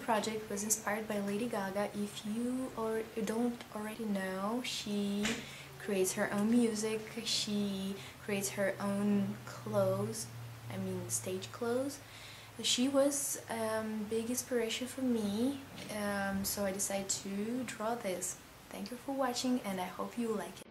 project was inspired by Lady Gaga. If you don't already know, she creates her own music, she creates her own clothes, I mean stage clothes. She was big inspiration for me, so I decided to draw this. Thank you for watching and I hope you like it.